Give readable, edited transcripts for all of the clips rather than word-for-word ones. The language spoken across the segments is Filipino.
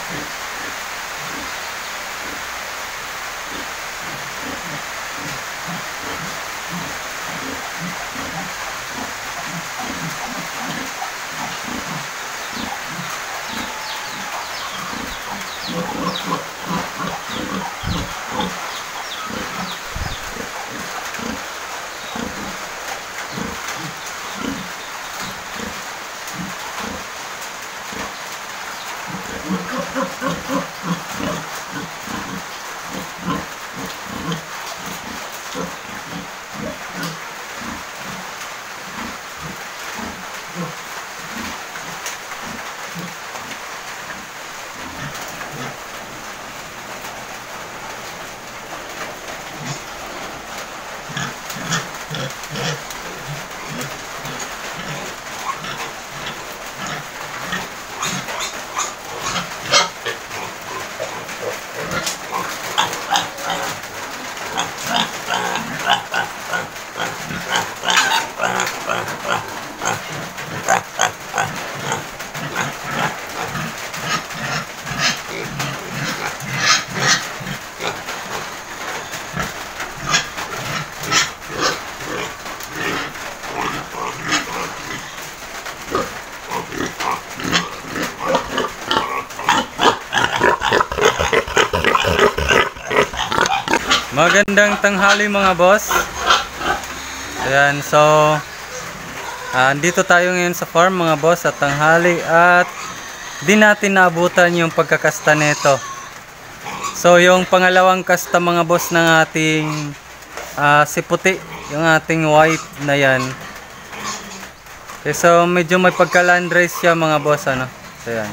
Magandang tanghali mga boss. Ayan, so andito tayo ngayon sa farm mga boss at tanghali at di natin naabutan yung pagkakasta nito. So yung pangalawang kasta mga boss ng ating si puti, yung ating white na yan. Okay, so medyo may pagka-landrace siya mga boss ano. So yan.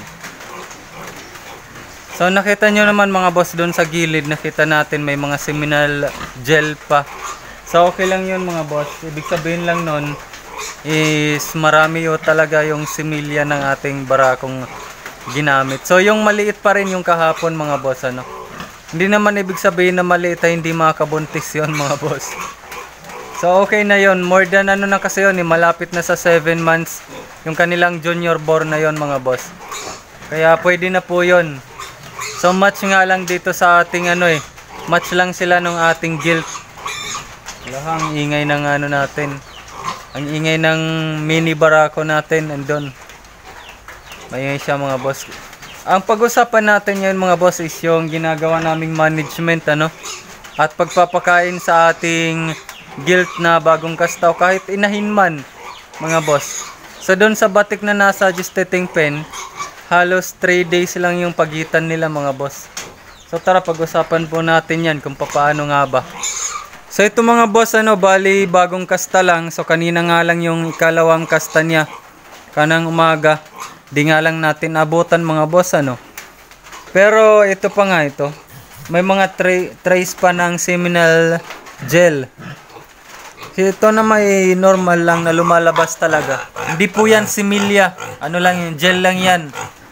So nakita nyo naman mga boss doon sa gilid, nakita natin may mga seminal gel pa. So okay lang yun mga boss. Ibig sabihin lang nun is marami yun talaga yung similya ng ating barakong ginamit. So yung maliit pa rin yung kahapon mga boss ano. Hindi naman ibig sabihin na maliit ay hindi makabuntis yun mga boss. So okay na yun. More than ano na kasi yun, malapit na sa 7 months yung kanilang junior born na yun mga boss. Kaya pwede na po yun. So match nga lang dito sa ating ano match lang sila ng ating gilt. Ang ingay ng ano natin. Ang ingay ng mini barako natin andun. Maingay siya mga boss. Ang pag-usapan natin ngayon mga boss is yung ginagawa naming management ano. At pagpapakain sa ating gilt na bagong kastaw kahit inahin man mga boss. So doon sa batik na nasa gestating pen, halos 3 days lang yung pagitan nila mga boss. So tara pag-usapan po natin yan kung paano nga ba. So ito mga boss ano, bali bagong kasta lang. So kanina nga lang yung ikalawang kasta niya. Kanang umaga. Di nga lang natin abutan mga boss ano. Pero ito pa nga ito. May mga trace pa ng seminal gel. Ito na may normal lang na lumalabas talaga. Hindi po yan similya. Ano lang yun, gel lang yan.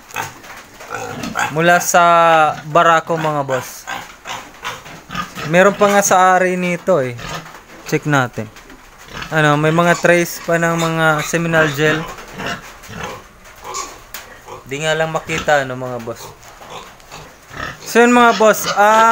Mula sa barako mga boss. Meron pa nga sa ari nito Check natin. Ano, may mga trace pa ng mga seminal gel. Di nga lang makita ano mga boss. So yun mga boss,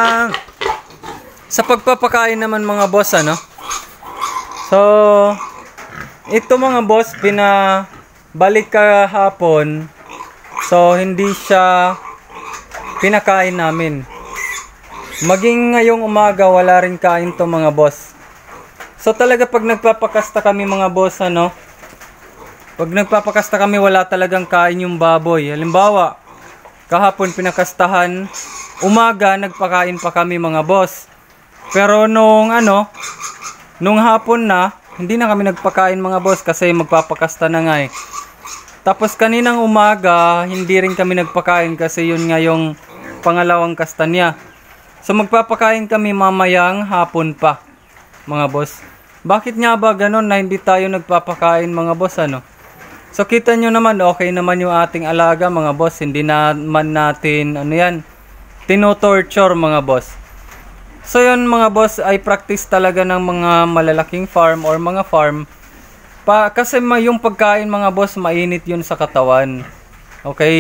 sa pagpapakain naman mga boss ano. So ito mga boss pinabalik kahapon. So hindi siya pinakain namin. Maging ngayong umaga wala rin kain to mga boss. So talaga pag nagpapakasta kami mga boss ano, pag nagpapakasta kami wala talagang kain yung baboy. Halimbawa, kahapon pinakastahan, umaga nagpakain pa kami mga boss. Pero nung hapon na, hindi na kami nagpakain mga boss kasi magpapakasta na nga Tapos kaninang umaga, hindi rin kami nagpakain kasi yun nga yung pangalawang kasta niya. So magpapakain kami mamayang hapon pa, mga boss. Bakit nga ba ganun na hindi tayo nagpapakain mga boss ano? So kita nyo naman, okay naman yung ating alaga mga boss. Hindi naman natin, tinotorture mga boss. So yun mga boss, ay practice talaga ng mga malalaking farm or mga farm. Kasi yung pagkain mga boss, mainit yun sa katawan. Okay?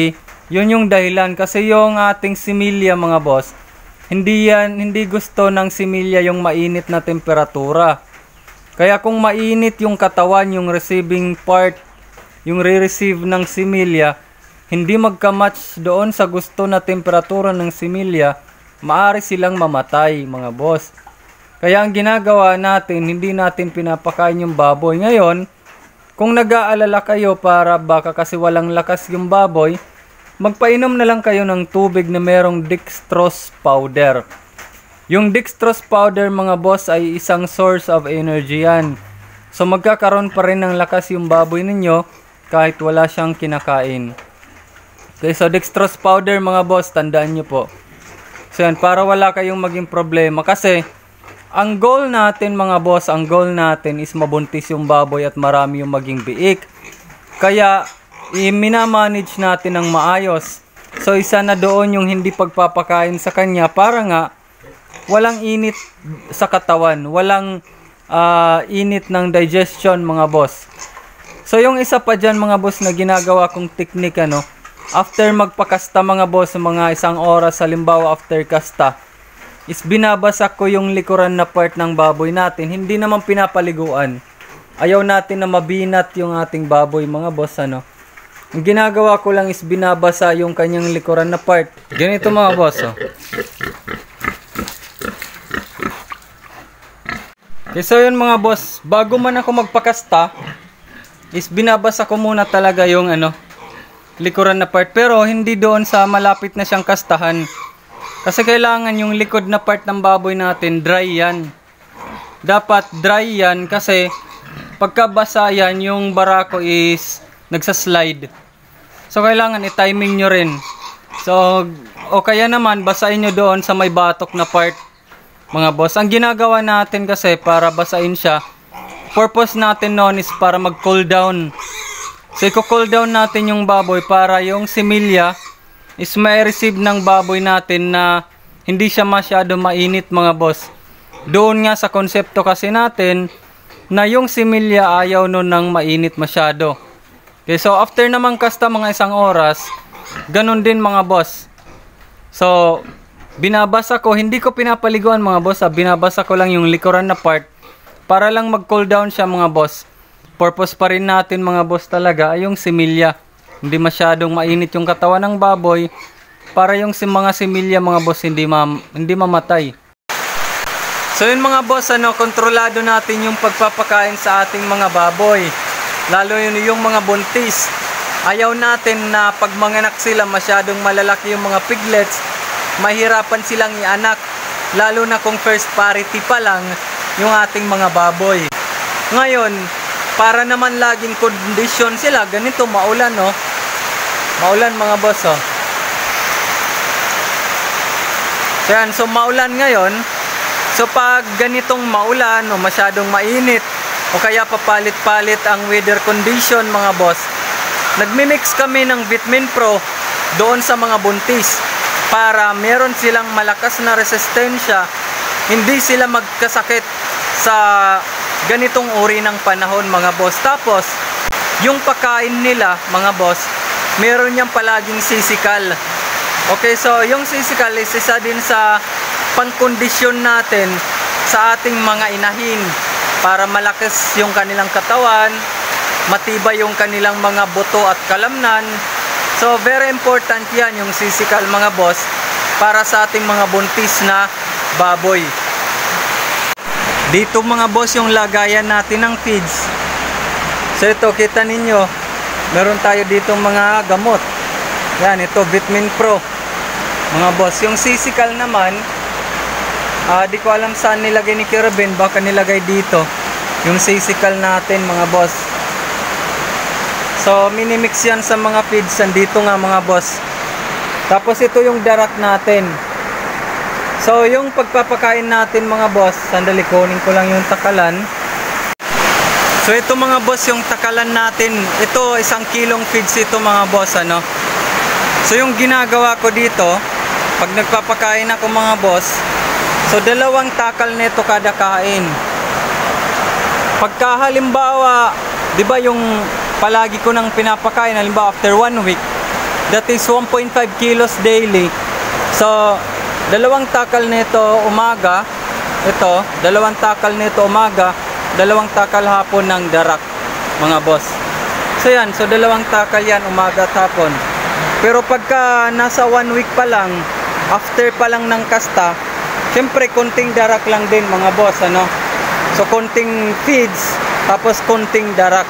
Yun yung dahilan. Kasi yung ating similya mga boss, hindi gusto ng similya yung mainit na temperatura. Kaya kung mainit yung katawan, yung receiving part, yung re-receive ng similya, hindi magka-match doon sa gusto na temperatura ng similya, maaari silang mamatay mga boss. Kaya ang ginagawa natin, hindi natin pinapakain yung baboy. Ngayon, kung nag-aalala kayo para baka kasi walang lakas yung baboy, magpainom na lang kayo ng tubig na merong dextrose powder. Yung dextrose powder mga boss ay isang source of energy yan. So magkakaroon pa rin ng lakas yung baboy ninyo kahit wala siyang kinakain. Okay, so dextrose powder mga boss, tandaan nyo po. So yan, para wala kayong maging problema. Kasi ang goal natin mga boss, ang goal natin is mabuntis yung baboy at marami yung maging biik. Kaya i-minamanage natin ng maayos. So isa na doon yung hindi pagpapakain sa kanya para nga walang init sa katawan, walang init ng digestion mga boss. So yung isa pa dyan mga boss na ginagawa kong technique after magpakasta mga boss, mga 1 oras halimbawa after kasta, is binabasak ko yung likuran na part ng baboy natin. Hindi naman pinapaliguan. Ayaw natin na mabinat yung ating baboy mga boss Ang ginagawa ko lang is binabasa yung kanyang likuran na part. Ganito mga boss Okay, so yun mga boss, bago man ako magpakasta, is binabasa ko muna talaga yung likuran na part. Pero hindi doon sa malapit na siyang kastahan. Kasi kailangan yung likod na part ng baboy natin, dry yan. Dapat dry yan kasi pagkabasa yan, yung barako is nagsaslide. So kailangan i-timing nyo rin. So, o kaya naman, basahin nyo doon sa may batok na part. Mga boss, ang ginagawa natin kasi para basahin siya, purpose natin noon is para mag-cool down. So, i-cool down natin yung baboy para yung similya is may receive ng baboy natin na hindi siya masyado mainit mga boss. Doon nga sa konsepto kasi natin na yung similya ayaw nun ng mainit masyado. Okay, so after naman kasta mga 1 oras, ganun din mga boss. So, binabasa ko, hindi ko pinapaliguan mga boss, binabasa ko lang yung likuran na part para lang mag-cool down siya mga boss. Purpose pa rin natin mga boss talaga ay yung similya. Hindi masyadong mainit yung katawan ng baboy para yung mga similya mga boss hindi mamatay. So yun mga boss, kontrolado natin yung pagpapakain sa ating mga baboy. Lalo yun yung mga buntis. Ayaw natin na pag manganak sila masyadong malalaki yung mga piglets, mahirapan silang ianak. Lalo na kung first parity pa lang yung ating mga baboy. Ngayon, para naman laging condition sila, ganito maulan maulan mga boss So yan, so maulan ngayon. So pag ganitong maulan o masyadong mainit o kaya papalit-palit ang weather condition mga boss, nagmimix kami ng Vitamin Pro doon sa mga buntis para meron silang malakas na resistensya, hindi sila magkasakit sa ganitong uri ng panahon mga boss. Tapos yung pagkain nila mga boss, meron niyang palaging sisikal. Okay, so yung sisikal is isa din sa pangkondisyon natin sa ating mga inahin para malakas yung kanilang katawan, matibay yung kanilang mga buto at kalamnan. So very important yan yung sisikal mga boss para sa ating mga buntis na baboy. Dito mga boss yung lagayan natin ng feeds. So ito kita ninyo, meron tayo dito mga gamot. Yan, ito Vitamin Pro mga boss. Yung sisikal naman, di ko alam saan nilagay ni Kirabin, baka nilagay dito yung sisikal natin mga boss. So minimix yan sa mga feeds, dito nga mga boss. Tapos ito yung darak natin. So yung pagpapakain natin mga boss, sandali kunin ko lang yung takalan. So ito mga boss yung takalan natin. Ito 1 kilong feeds ito mga boss So yung ginagawa ko dito, pag nagpapakain ako mga boss, so 2 takal nito kada kain. Pagka halimbawa, 'di ba yung palagi ko nang pinapakain halimbawa after 1 week, That is 1.5 kilos daily. So, dalawang takal nito umaga. Ito, dalawang takal nito umaga, dalawang takal hapon ng darak, mga boss. So yan, so dalawang takal yan umaga at hapon. Pero pagka nasa 1 week pa lang, after pa lang ng kasta, syempre konting darak lang din mga boss, ano. So konting feeds, tapos konting darak.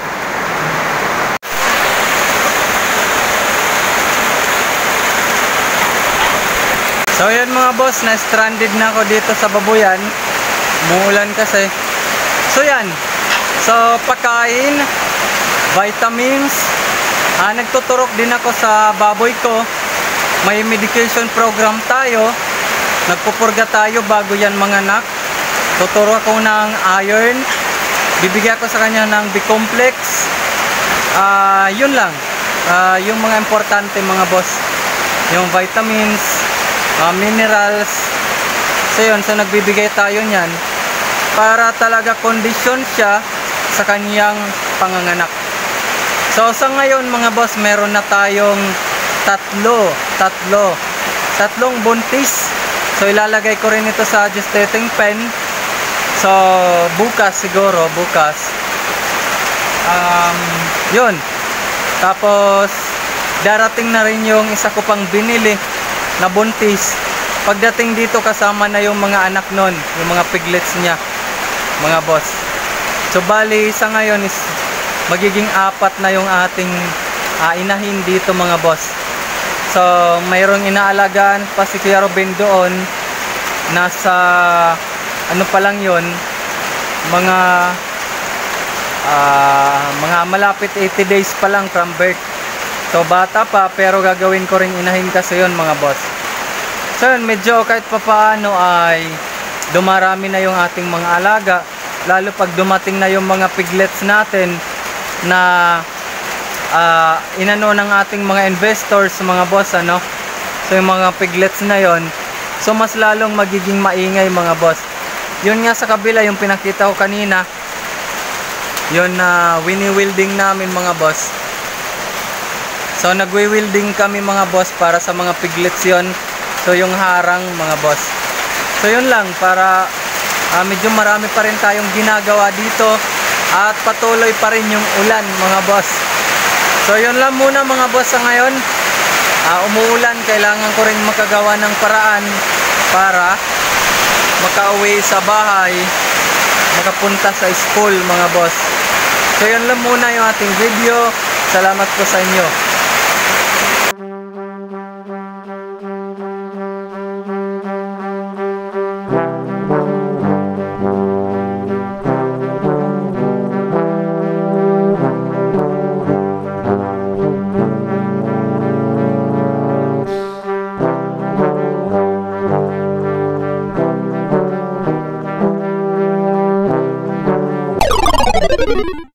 So yan mga boss, na stranded na ako dito sa babuyan. Umuulan kasi. So yan. So pagkain, vitamins, nagtuturok din ako sa baboy ko. May medication program tayo. Nagpupurga tayo bago yan manganak. Tuturo ako ng iron. Bibigyan ko sa kanya ng B-complex. Yun lang. Yung mga importante mga boss. Yung vitamins, minerals. So yun, so nagbibigay tayo niyan para talaga kondisyon siya sa kanyang panganganak. So sa ngayon mga boss, meron na tayong tatlong buntis. So ilalagay ko rin ito sa gestating pen. So bukas siguro, yun. Tapos darating na rin yung isa ko pang binili na buntis. Pagdating dito kasama na yung mga anak nun, yung mga piglets niya, mga boss. So bali sa ngayon is magiging 4 na yung ating inahin dito mga boss. So mayroong inaalagaan pa si Kuya Ruben doon. Nasa ano pa lang yun, mga malapit 80 days pa lang from birth. So bata pa, pero gagawin ko ring inahin kasi yun mga boss. So yun, medyo kahit papaano ay dumarami na yung ating mga alaga. Lalo pag dumating na yung mga piglets natin na inano ng ating mga investors, mga boss, ano. So yung mga piglets na yon, so mas lalong magiging maingay mga boss. Yun nga sa kabila, yung pinakita ko kanina, yun na wini-wielding namin mga boss. So nagwi-wielding kami mga boss para sa mga piglets yon. So yung harang mga boss. So yun lang, para medyo marami pa rin tayong ginagawa dito at patuloy pa rin yung ulan mga boss. So yun lang muna mga boss sa ngayon. Umuulan, kailangan ko rin makagawa ng paraan para makauwi sa bahay, makapunta sa school mga boss. So yun lang muna yung ating video. Salamat po sa inyo.